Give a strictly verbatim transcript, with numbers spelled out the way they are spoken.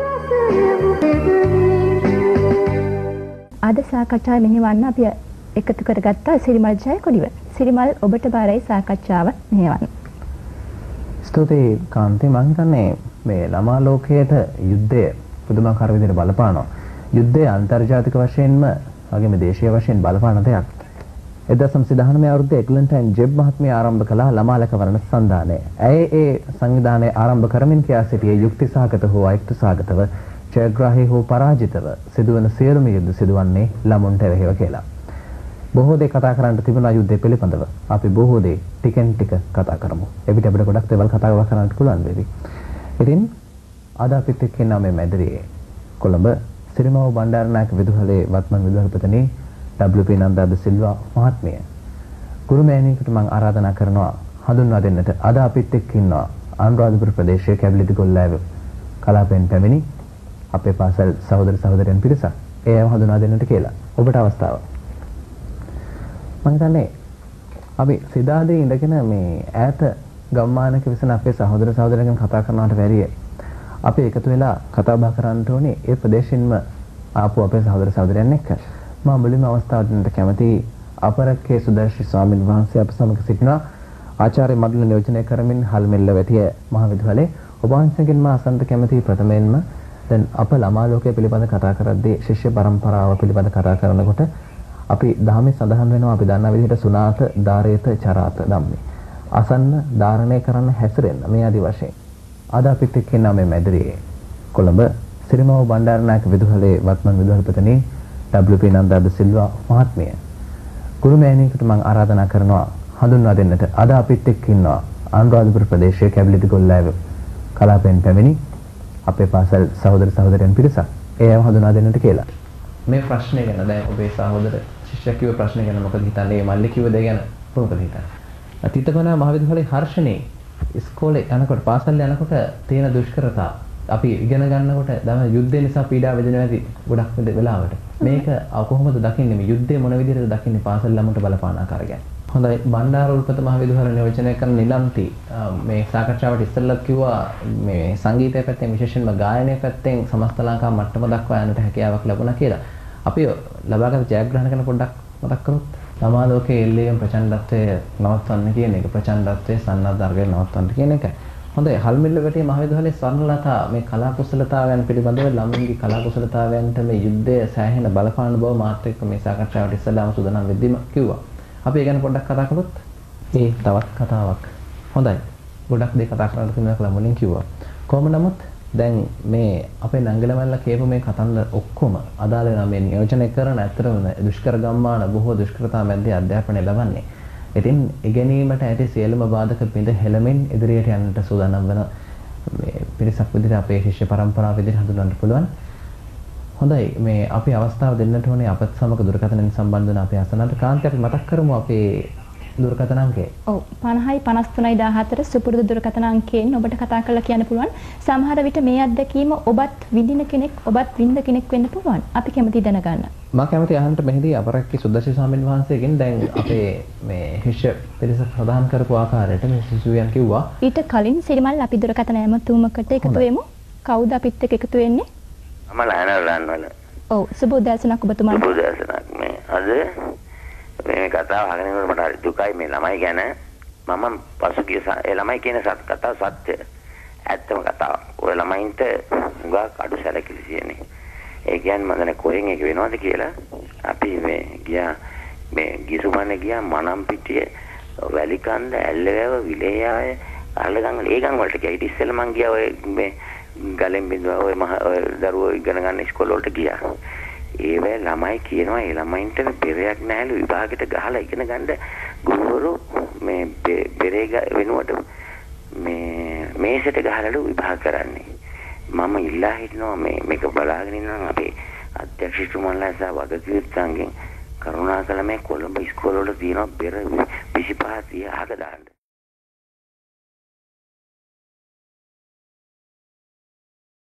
අද සාකච්ඡාව මෙහෙවන්න අපි එකතු කරගත්ත සිරිමල් ජයකොඩිව. සිරිමල් ඔබට බාරයි සාකච්ඡාව මෙහෙවන්න. ස්තුතියි කාන්ති. මම හිතන්නේ මේ ළමා ලෝකයට යුද්ධය පුදුමාකාර විදිහට බලපානවා. යුද්ධය අන්තර්ජාතික වශයෙන්ම වගේම දේශීය වශයෙන් බලපාන දෙයක්. එක්දහස් නවසිය දහනවය අවුරුද්දේ එක්ලන්ටයින් ජෙබ් මහත්මිය ආරම්භ කළ ළමා ලකවරණ සංවිධානය. ඇය ඒ සංවිධානය ආරම්භ කරමින් කියා සිටියේ යුක්ති සහගත හෝ අයුක්ති සහගතව ජයග්‍රාහී හෝ පරාජිතව සිදුවන සියලුම යුද්ධ සිදුවන්නේ ළමුන්ට එරෙහිව කියලා. බොහෝ දේ කතා කරන්න තිබුණා යුද්ධය පිළිබඳව. අපි බොහෝ දේ ටිකෙන් ටික කතා කරමු. එවිට අපිට ගොඩක් දේවල් කතා කරන්න පුළුවන් වෙවි. ඉතින් අද අපිත් එක්ක ඉන්නා මේ මැදිරියේ කොළඹ සිරිමව බණ්ඩාරනායක විදුහලේ වත්මන් විදුහල්පතිනි ඩබ්ලිව්.පී. නන්දා ද සිල්වා මහත්මිය. ගුරු මෑණියෙකුට මම ආරාධනා කරනවා හඳුන්වා දෙන්නට. අද අපිත් එක්ක ඉන්නවා අනුරාධපුර ප්‍රදේශයේ කැබිලිති ගොල්ලෑව කලාපෙන් පැමිණි අපේ පාසල් සහෝදර සහෝදරයන් පිරිසක්. ඒව හඳුනා දෙන්නට කියලා. ඔබට අවස්ථාව. මම හිතන්නේ අපි සිතාදී ඉඳගෙන මේ ඈත ගම්මානක විසන අපේ සහෝදර සහෝදරයන් කතා කරනවට වැඩිය අපි එකතු වෙලා කතා බහ කරන්න ඕනේ ඒ ප්‍රදේශින්ම ආපු අපේ සහෝදර සහෝදරයන් එක්ක. මම මුලින්ම අවස්ථාව දෙන්නට කැමතියි අපරකේ සුදර්ශී ස්වාමීන් වහන්සේ අප සමග සිටිනවා. ආචාර්ය මඩල නියෝජනය කරමින් හල්මෙල්ල වැටිය මහවිදුහලේ ඔබ වහන්සේගෙන් මා අසන්ත කැමතියි ප්‍රථමයෙන්ම දැන් අප ළමා ලෝකයේ පිළිබඳ කතා කරද්දී ශිෂ්‍ය පරම්පරාව පිළිබඳ කතා කරනකොට අපි ධර්මයේ සඳහන් වෙනවා අපි දන්නා විදිහට සුණාත, ධාරේත, චරාත ධම්මේ. අසන්න, ධාරණය කරන්න, හැසිරෙන්න මේ ආදි වශයෙන්. අද අපිත් එක්ක ඉන්නා මේ මැදිරියේ කොළඹ සිරිමව බණ්ඩාරනායක විදුහලේ වත්මන් විදුහල්පතිනි ඩබ්ලිව්.පී. නන්දා ද සිල්වා මහත්මිය. ගුරු මෑණියෙකුට මම ආරාධනා කරනවා හඳුන්වා දෙන්නට. අද අපිත් එක්ක ඉන්නවා අනුරාධපුර ප්‍රදේශයේ කැබිලිති ගොල්ලෑව කලාපෙන් පැමිණි අපේ පාසල් සහෝදර සහෝදරයන් පිරිසක්. ඒව හඳුනා දෙන්නට කියලා. මේ ප්‍රශ්නේ ගැන දැන් ඔබේ සහෝදර ශිෂ්‍ය කිව්ව ප්‍රශ්නේ ගැන මොකද හිතන්නේ? මල්ලි කිව්ව දේ ගැන මොකද හිතන්නේ? අතීතකෝනා මහවිදුහලේ හර්ෂණේ ඉස්කෝලේ යනකොට පාසල් යනකොට තියෙන දුෂ්කරතා අපි ඉගෙන ගන්නකොට තමයි යුද්ධය නිසා පීඩා වෙදෙනවා ඇති ගොඩක් වෙලාවට. මේක කොහොමද දකින්නේ මේ යුද්ධය මොන විදිහටද දකින්නේ පාසල් ළමුන්ට බලපාන ආකාරය ගැන? හොඳයි බණ්ඩාර උල්පත මහවිදුහල නියෝජනය කරන නිලන්ති මේ සාකච්ඡාවට ඉස්සෙල්ලත් කිව්වා මේ සංගීතය පැත්තෙන් විශේෂයෙන්ම ගායනය පැත්තෙන් සමස්ත ලංකා මට්ටම දක්වා යන්නට හැකියාවක් ලැබුණා කියලා. අපි ලබාගත් ජයග්‍රහණ ගැන පොඩ්ඩක් මතක් කරමු. ළමා ලෝකයේ එල්ලේම ප්‍රචණ්ඩත්වය නවත්වන්න කියන එක ප්‍රචණ්ඩත්වයේ සන්නද්ධර්ගය නවත්වන්න කියන එක. හොඳයි හල්මිල්ල වැටිය මහවිදුහලේ ස්වර්ණලතා මේ කලා කුසලතාවයන් පිළිබඳව ළමුන්ගේ කලා කුසලතාවයන්ට මේ යුද්ධය සෑහෙන බලපාන බව මාත් එක්ක මේ සාකච්ඡාවට ඉස්සෙල්ලාම සූදානම් වෙද්දිම කිව්වා. අපි ඒ ගැන පොඩ්ඩක් කතා කළොත් ඒ තවත් කතාවක්. හොඳයි. ගොඩක් දේ කතා කරන්න තියෙනවා කියලා මුලින් කිව්වා. කොහොම නමුත් දැන් මේ අපේ නංගලමල්ලා කියපු මේ කතන්දර ඔක්කොම අදාළ වෙන මේ නියෝජනය කරන ඇත්තටම දුෂ්කර ගම්මාන බොහෝ දුෂ්කරතා මැද්දේ අධ්‍යාපනය ලබන්නේ. ඉතින් ඉගෙනීමට ඇති සියලුම බාධක පිට හෙළමින් ඉදිරියට යන්නට සූදානම් වෙන මේ පිරිසක් විදිහට අපේ ශිෂ්‍ය පරම්පරාව විදිහට හඳුන්වන්න පුළුවන්. හොඳයි මේ අපි අවස්ථාව දෙන්නට ඕනේ අපත් සමග දුරකථනයෙන් සම්බන්ධ වෙන අපේ අසන්නට කාන්ති අපි මතක් කරමු අපේ දුරකථන අංකය. ඔව් පනහයි පනස් තුනයි දාහතර සුපුරුදු දුරකථන අංකයෙන් ඔබට කතා කරලා කියන්න පුළුවන්. සමහර විට මේ අත්දැකීම ඔබත් විඳින කෙනෙක් ඔබත් විඳ කෙනෙක් වෙන්න පුළුවන්. අපි කැමති දැනගන්න. මම කැමති අහන්න මෙහිදී අපරක්කේ සුදර්ශී ස්වාමීන් වහන්සේගෙන් දැන් අපේ මේ ශිෂ්‍ය පිරිස ප්‍රදාන් කරපු ආකාරයට මේ ශිෂ්‍යයන් කිව්වා. ඊට කලින් සිරිමල් අපි දුරකථන ඇමතුමකට එකතු වෙමු. කවුද අපිත් එක්ක එකතු වෙන්නේ? මම ලයනල් රන්වල. ඔව් සුබ උදෑසනක් ඔබතුමාට. සුබ උදෑසනක් මේ අද මේ කතාව අහගෙන ඉන්නකොට මට හරි දුකයි මේ ළමයි ගැන. මම පසුගිය ඒ ළමයි කියන සත් කතාව සත්‍ය. ඇත්තම කතාව. ඔය ළමයින්ට උගා අඩු සැලකිලි තියෙන්නේ. ඒ කියන්නේ මම දැන් කොහෙන් එක වෙනවද කියලා අපි මේ ගියා මේ ගිසුමනේ ගියා මනම් පිටියේ වැලිකන්ද ඇල්ලවැව විලේයාය අල්ලගංග ඒගම් වලට ගියා. ඊට ඉස්සෙල්ලා මං ගියා ඔය මේ ගලෙන් බින්දුවා ඔය මහ දරුවෝ ඉගෙන ගන්න ඉස්කෝල වලට ගියා. ඒ වෙලාවේ ළමයි කියනවා ඒ ළමයින්ට බෙරයක් නැහැලු විභාගෙට ගහලා ඉගෙන ගන්න ගුරුවරු මේ බෙරේ වෙනුවට මේ මේසෙට ගහලාලු විභාග කරන්නේ. මම ඉල්ලා හිටනවා මේ මේක බලාගෙන ඉන්නවා අපේ අධ්‍යක්ෂතුමාලා සහ වගකීම්තුන්ගෙන් කරුණාකර මේ කොළඹ ඉස්කෝල වල තියෙන බෙර විසිපහ තිය අහක දාන්න.